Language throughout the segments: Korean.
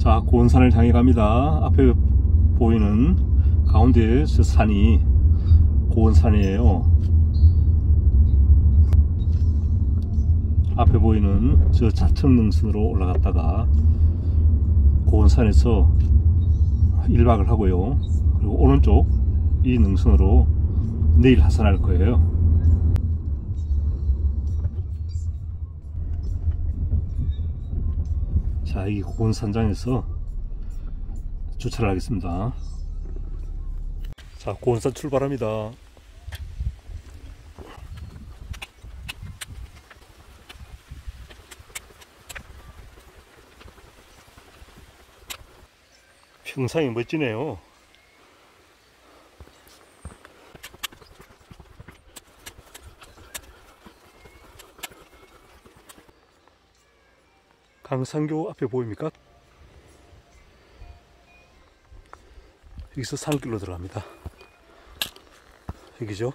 자, 고원산을 향해 갑니다. 앞에 보이는 가운데 저 산이 고원산이에요. 앞에 보이는 저 자청능선으로 올라갔다가 고원산에서 1박을 하고요. 그리고 오른쪽 이 능선으로 내일 하산할 거예요. 자, 이 고원산장에서 주차를 하겠습니다. 자, 고원산 출발합니다. 평상이 멋지네요. 강산교 앞에 보입니까? 여기서 산길로 들어갑니다. 여기죠.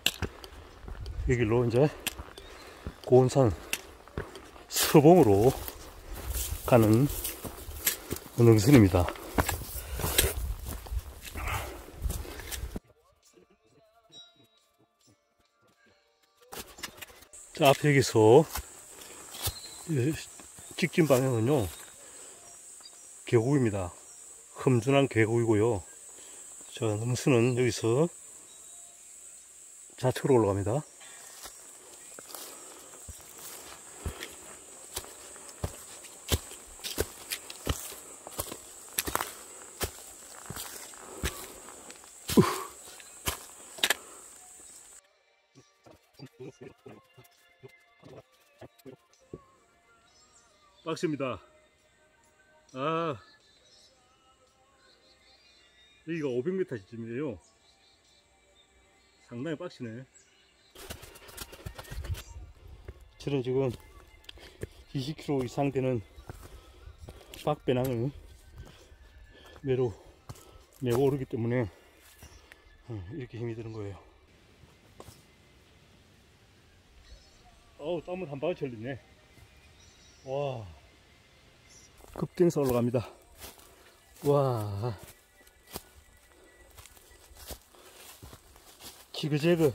여기로 이제 고원산 서봉으로 가는 능선입니다. 자, 앞에 여기서 직진 방향은요 계곡입니다. 험준한 계곡이고요. 자, 능선은 여기서 좌측으로 올라갑니다. 빡셉니다. 아, 여기가 500m 지점이에요. 상당히 빡시네. 저는 지금 20km 이상 되는 박배낭을 매로 메고 오르기 때문에 이렇게 힘이 드는 거예요. 어우, 땀을 한 바가지 흘리네. 와, 급경사 올라갑니다. 와, 지그재그.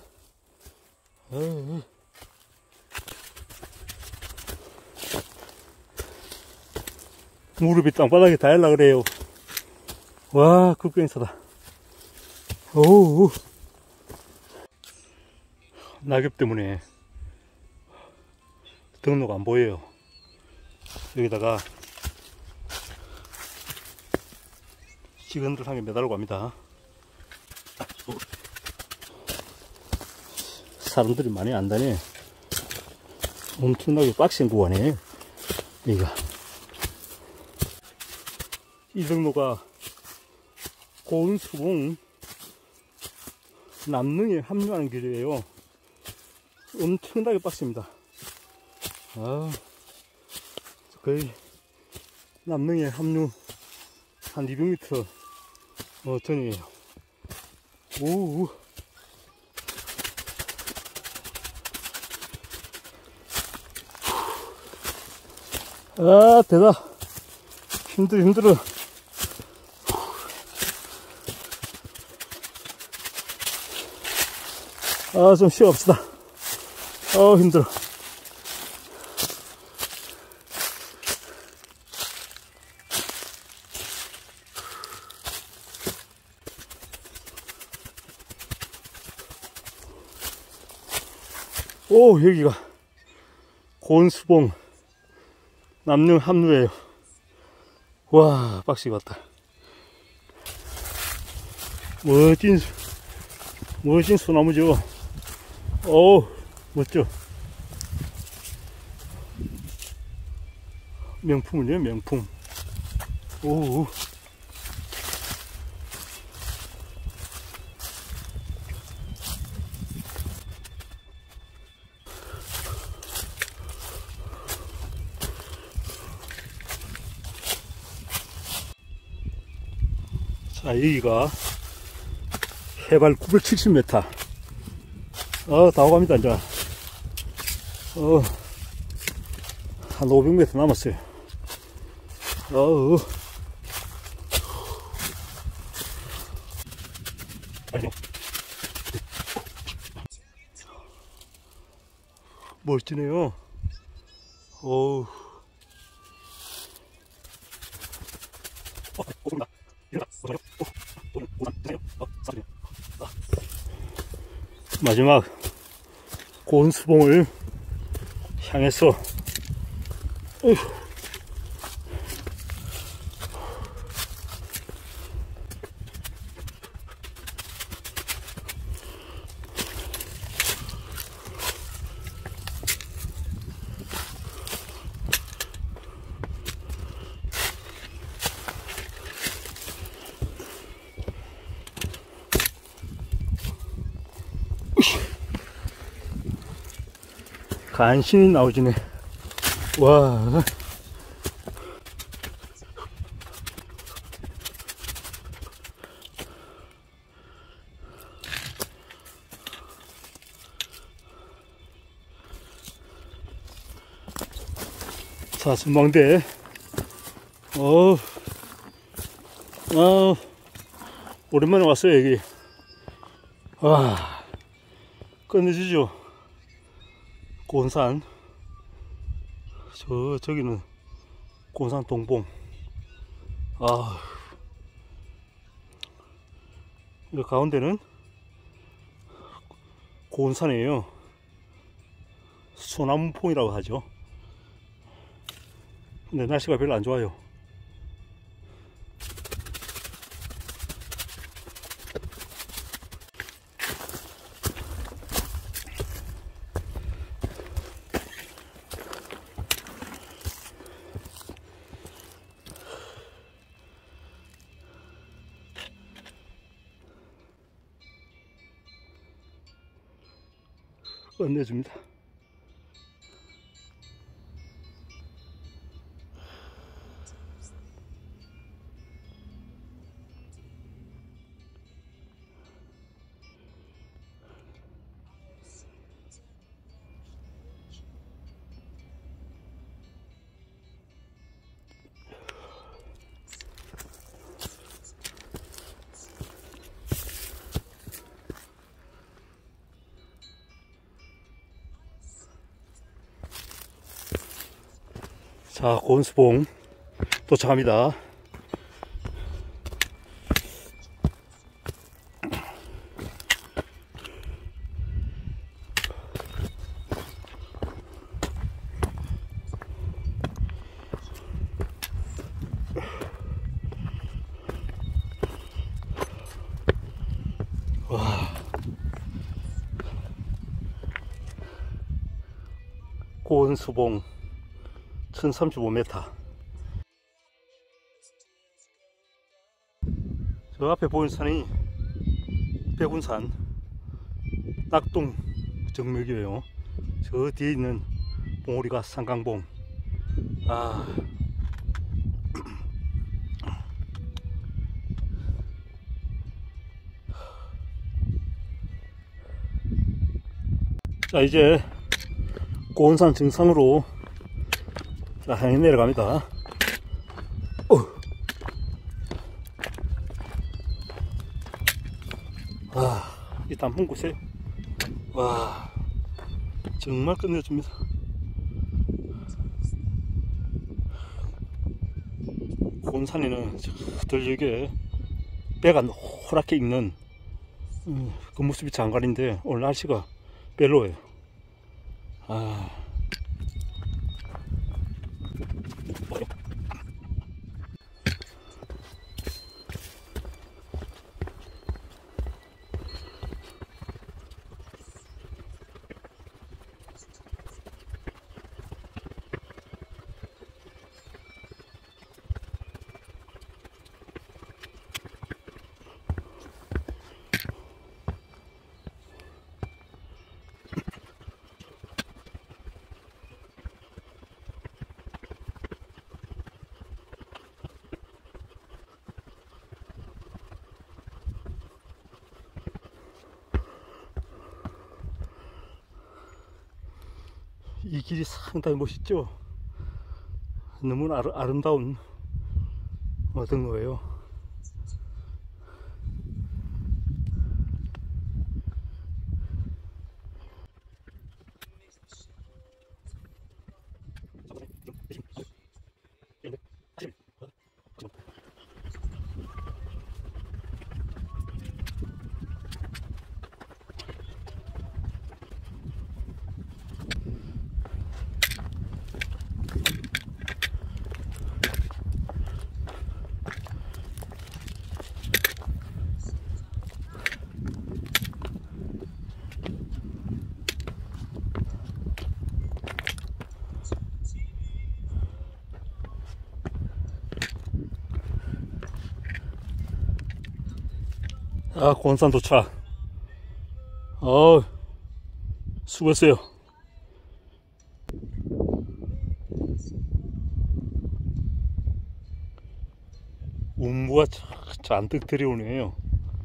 무릎이 땅바닥에 닿으려 그래요. 와, 급경사다. 오우, 낙엽 때문에 등로가 안 보여요. 여기다가 직원들 한 개 매달고 갑니다. 사람들이 많이 안 다녀. 엄청나게 빡센 구간에 여기가. 이 등로가 고운수봉 남능에 합류하는 길이에요. 엄청나게 빡셉니다. 아, 거의 남능에 합류 한 200m 전이에요. 오, 아, 대다. 힘들어. 아, 좀 쉬어갑시다. 힘들어. 오, 여기가 고운수봉 남릉 합류예요. 와, 빡시게 왔다. 멋진 소나무죠. 어우, 멋져. 명품이네요, 명품. 오, 자, 여기가 해발 970m. 다 오갑니다, 이제. 한 500m 남았어요. 멋지네요. 어우. 마지막 고운수봉을 향해서 간신히 나오지네. 와. 자, 전망대. 오랜만에 왔어요, 여기. 와, 끝내주죠. 곤산. 저기는 곤산 동봉. 이 가운데는 곤산이에요. 소나무봉이라고 하죠. 근데 날씨가 별로 안 좋아요. 끝내줍니다. 자, 고운수봉 도착합니다. 와. 고운수봉 1035m. 저 앞에 보이는 산이 백운산 낙동 정맥이에요. 저 뒤에 있는 봉우리가 상강봉. 자, 이제 고운산 정상으로 자, 향해 내려갑니다. 일단 한 곳에 와, 정말 끝내줍니다. 고운산에는 저들에게 배가 노랗게 익는 그 모습이 장관인데 오늘 날씨가 별로예요. 이 길이 상당히 멋있죠. 너무 아름다운 등로예요. 아, 고안산 도착. 수고했어요. 운무가 잔뜩 들이오네요.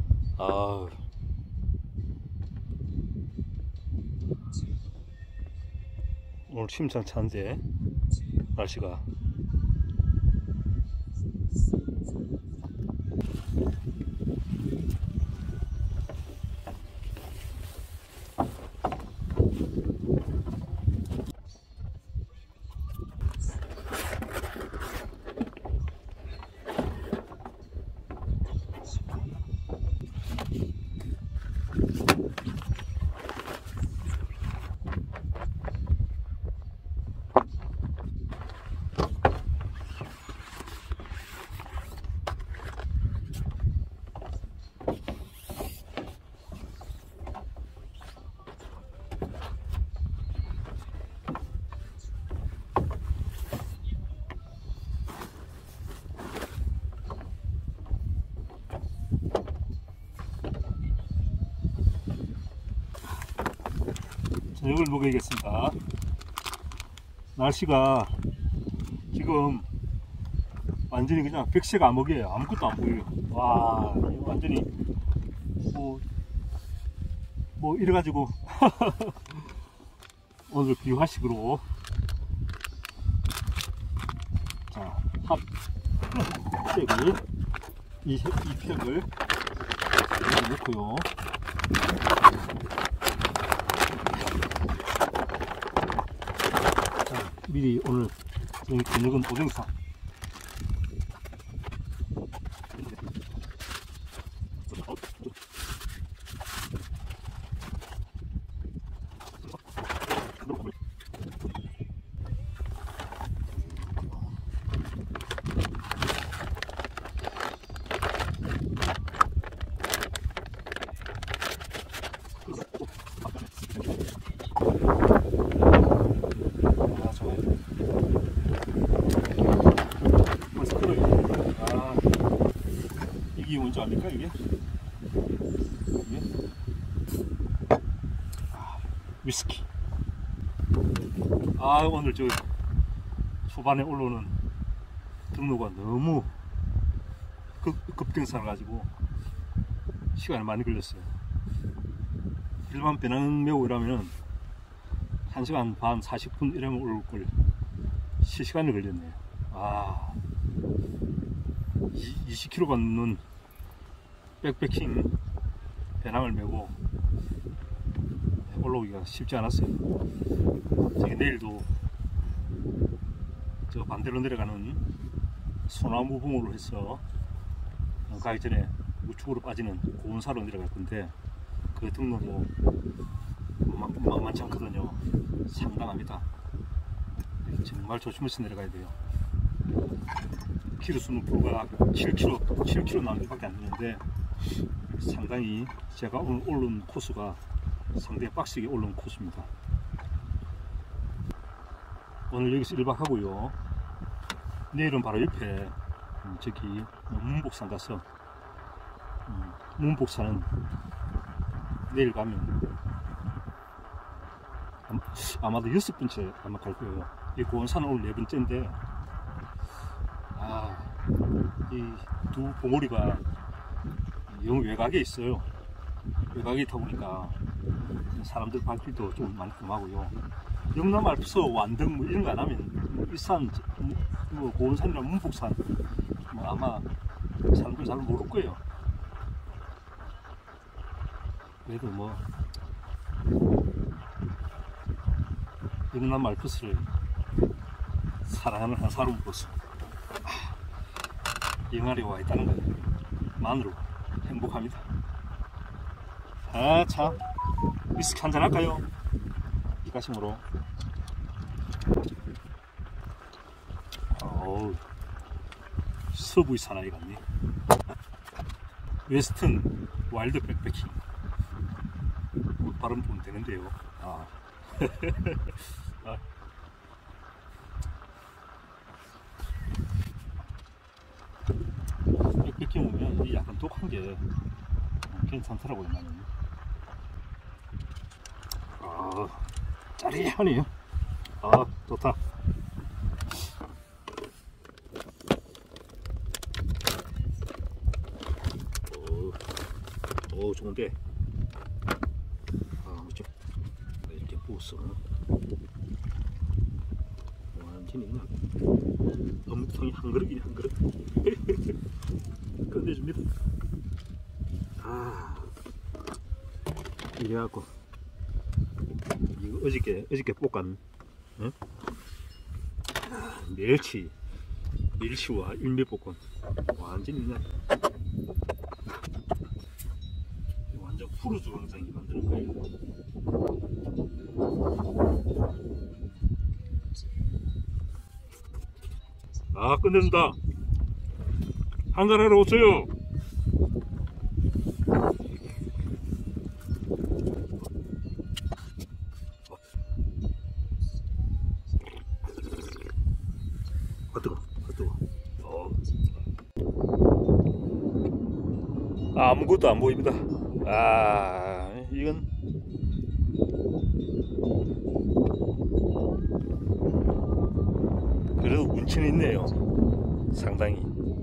오늘 심상찮은데 날씨가. 저녁을 먹어야겠습니다. 날씨가 지금 완전히 그냥 백색 암흑이에요. 아무것도 안 보여요. 와, 완전히 뭐 이래가지고 오늘 비화식으로 자, 핫팩을 이 팩을 넣고요. 미리 오늘 저녁은 오뎅탕. 이게 뭔지 압니까 이게? 위스키. 오늘 저 초반에 올라오는 등로가 너무 급경사를 가지고 시간이 많이 걸렸어요. 일반 배낭 메고 이러면 1시간 반 40분 이러면 올라올 걸 실시간이 걸렸네요. 20km 넘는 백패킹 배낭을 메고 올라오기가 쉽지 않았어요. 저기 내일도 저 반대로 내려가는 소나무 봉우로 해서 가기 전에 우측으로 빠지는 고운사로 내려갈 건데 그 등로도 만만치 않거든요. 상당합니다. 정말 조심해서 내려가야 돼요. 키로수는 불과 7km 남짓밖에 안 되는데 상당히 제가 오늘 오른 코스가 상당히 빡세게 오른 코스입니다. 오늘 여기서 1박 하고요. 내일은 바로 옆에 저기 문복산 가서 문복산은 내일 가면 아마도 6번째 아마 갈 거예요. 이 고원산은 오늘 4번째인데 이 두 봉우리가 영 외곽에 있어요. 외곽에 있다 보니까 사람들 발길도 좀 많이 금하고요. 영남 알프스 완등 이런 거 안 하면 이 산 고원산이나 문복산 아마 사람들 잘 모를 거예요. 그래도 영남 알프스를 사랑하는 한 사람으로서 영화에 와 있다는 것만으로 행복합니다. 참 위스키 한잔 할까요? 이가심으로. 서부의 사나이 같네. 웨스턴 와일드 백패킹. 발음 보면 되는데요. 백패킹 오면 약간 독한 게 괜찮더라고요, 나는. 짜리하네요. 좋다. 좋은데. 그렇죠. 이렇게 부었어. 완전히 그냥 어묵탕이 한 그릇이네, 한 그릇. 끝내줍니다. 이래갖고 이거 어저께 볶은 멸치와 일매볶음 완전히 그냥 완전 후루즈 영상이 만드는 거예요. 끝낸다. 한잔하러 오세요. 뜨거. 아무것도 안 보입니다. 이건 그래도 운치는 있네요. 상당히.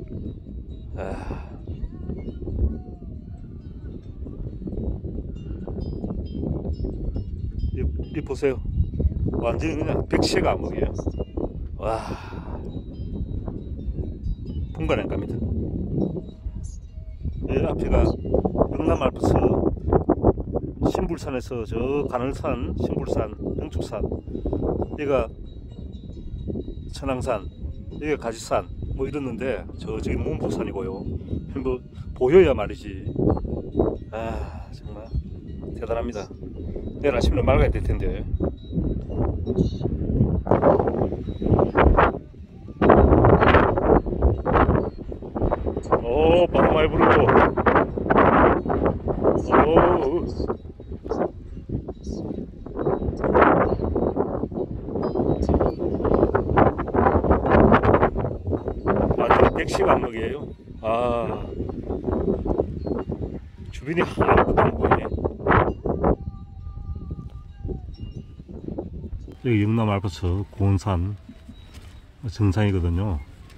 이 보세요. 완전히 그냥 백시가 암흑이에요. 분간이 안 갑니다. 앞에가 영남 알프스 신불산에서 저 간월산, 신불산, 영축산, 여기가 천왕산, 여기가 가지산 뭐 이랬는데 저기 문부산이고요. 뭐 보여야 말이지. 정말 대단합니다. 내일 아침에 맑아야 될 텐데. 바람 많이 불고. 완전 백시가 암흑이에요. 주변이 아무것도 안 보이네. 여기 영남 알프스 고원산 정상이거든요.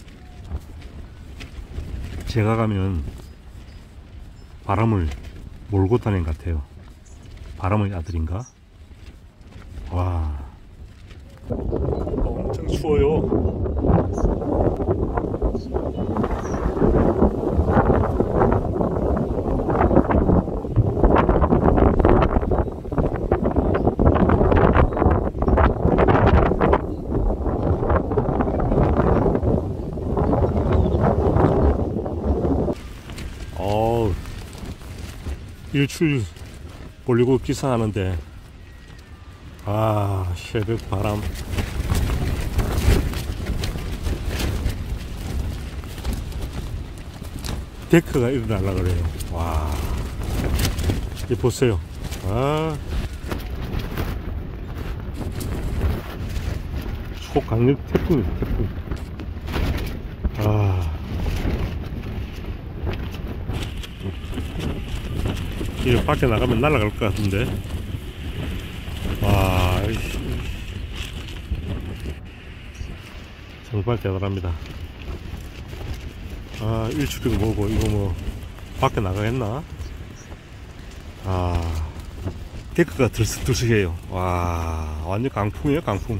제가 가면 바람을 몰고 다니는 것 같아요. 바람의 아들인가? 엄청 추워요. 일출 보려고 기사하는데 새벽 바람. 데크가 일어나려고 그래요. 이 보세요. 초강력 태풍이에요, 태풍. 이거 밖에 나가면 날아갈 것 같은데. 정말 대단합니다. 일출이고 뭐고, 이거 뭐 밖에 나가겠나? 데크가 들썩들썩해요. 완전 강풍이에요, 강풍.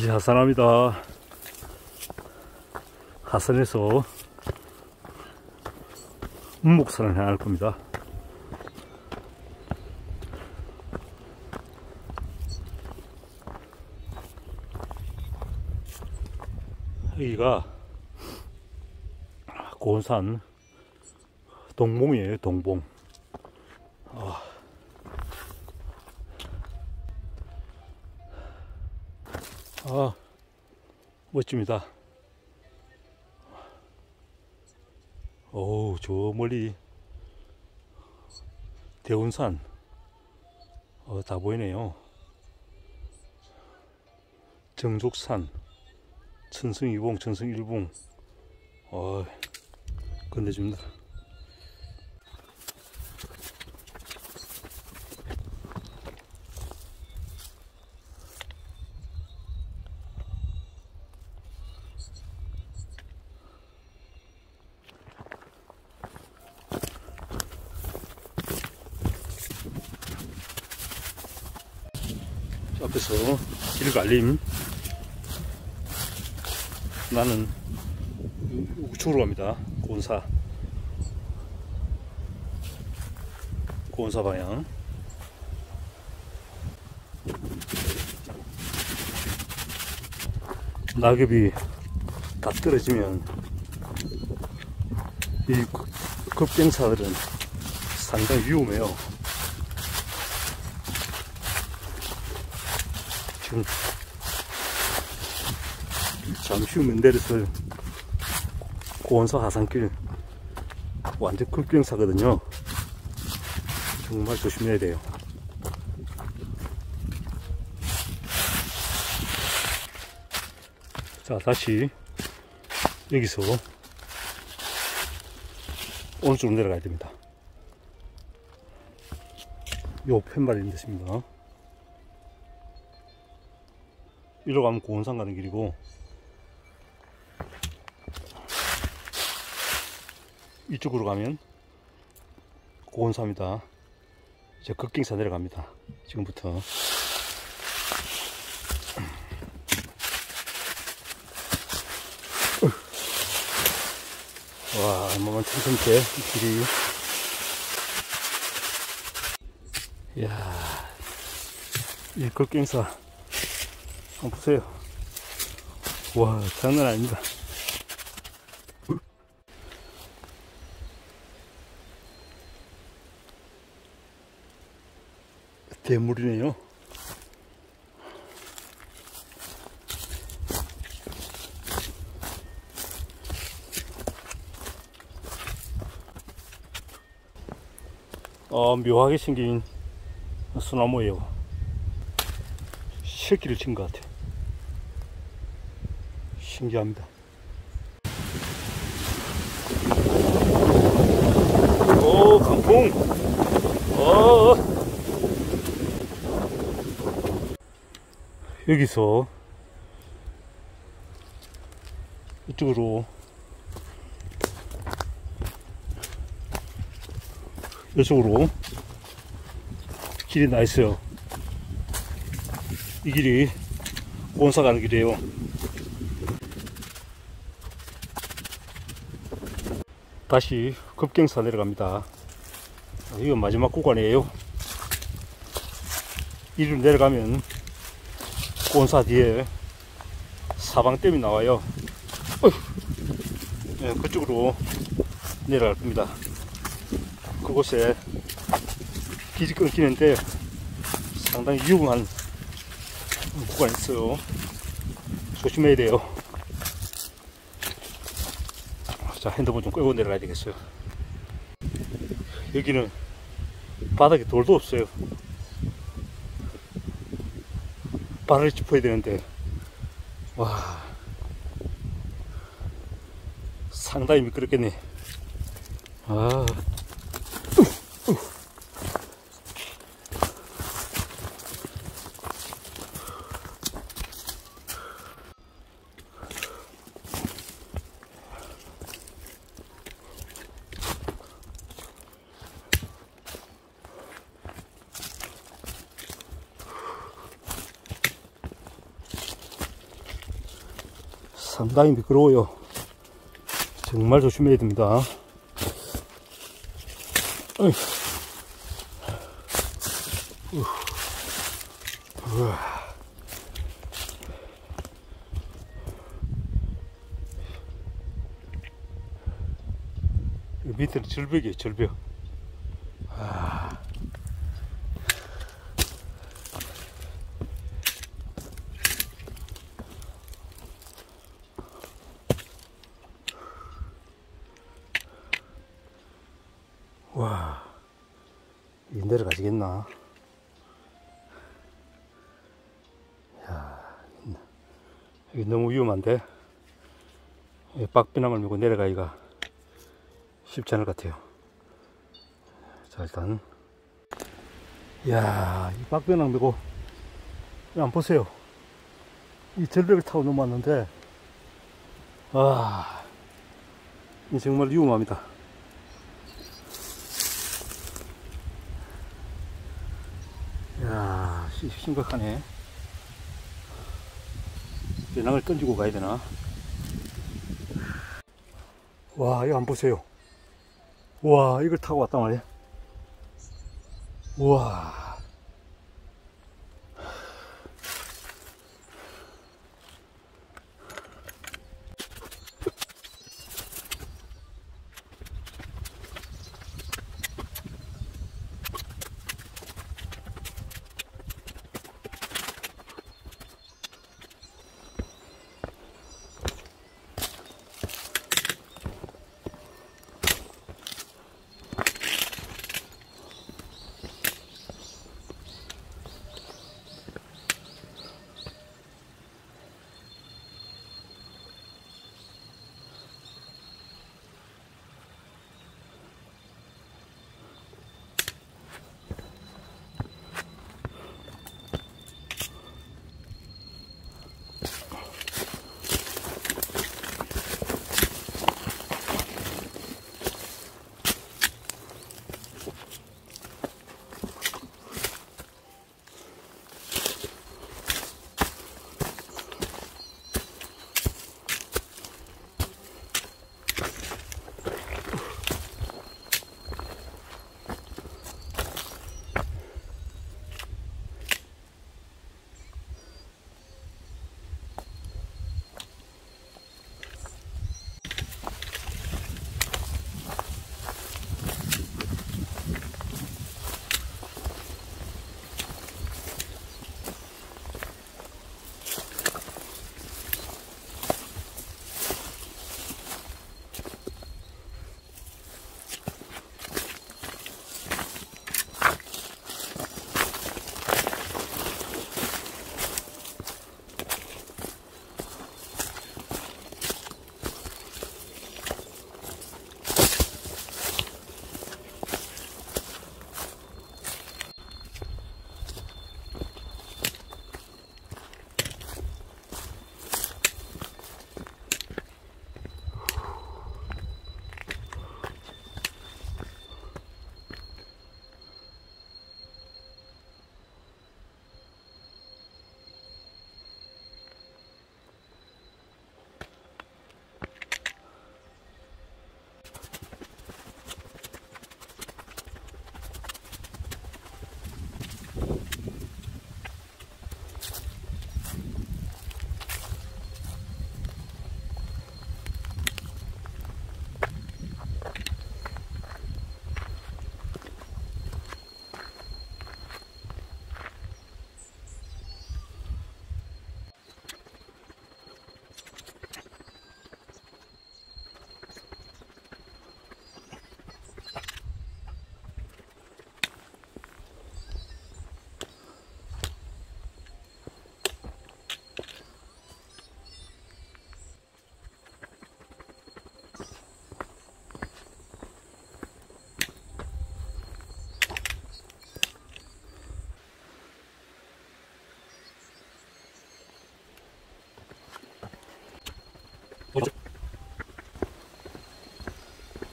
날씨 화산합니다. 하산해서 운목산을 향할 겁니다. 여기가 고원산 동봉이에요. 동봉. 멋집니다. 오, 저 멀리 대운산 다 보이네요. 정족산, 천승이봉, 천승일봉 끝내줍니다. 앞에서 길갈림. 나는 우측으로 갑니다. 고원사 방향. 낙엽이 다 떨어지면 이 급경사들은 상당히 위험해요. 지금 잠시 후 면대에서 고원사 하산길 완전 급경사거든요. 정말 조심해야 돼요. 자, 다시 여기서 오른쪽으로 내려가야 됩니다. 요 팻말이 됐습니다. 이리로 가면 고원산 가는 길이고, 이쪽으로 가면 고원사입니다. 이제 급경사 내려갑니다. 지금부터. 와, 얼마만 튼튼해 길이. 이야, 이 급경사 한번 보세요. 와, 장난 아닙니다. 대물이네요. 묘하게 생긴 소나무예요. 새끼를 친 것 같아요. 신기합니다. 오, 강풍. 여기서 이쪽으로 이쪽으로 길이 나 있어요. 이 길이 고원사 가는 길이에요. 다시 급경사 내려갑니다. 이건 마지막 구간이에요. 이리로 내려가면 고원사 뒤에 사방댐이 나와요. 네, 그쪽으로 내려갈 겁니다. 그곳에 길이 끊기는데 상당히 위험한 구간이 있어요. 조심해야 돼요. 자, 핸드폰 좀 끄고 내려가야 되겠어요. 여기는 바닥에 돌도 없어요. 발을 짚어야 되는데, 와, 상당히 미끄럽겠네. 상당히 미끄러워요. 정말 조심해야 됩니다. 어이. 밑에는 절벽이에요, 절벽. 와, 이 내려가시겠나? 야, 여기 너무 위험한데, 빡비나물 밀고 내려가기가 쉽지 않을 것 같아요. 자, 일단, 이야, 이 빡비나물 밀고, 안 보세요. 이 절벽을 타고 넘어왔는데, 이 정말 위험합니다. 이야, 심각하네. 배낭을 던지고 가야 되나? 와, 이거 안 보세요. 와, 이걸 타고 왔단 말이야. 우와.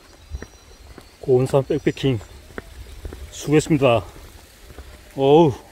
고온산 백패킹 수고했습니다. 어우.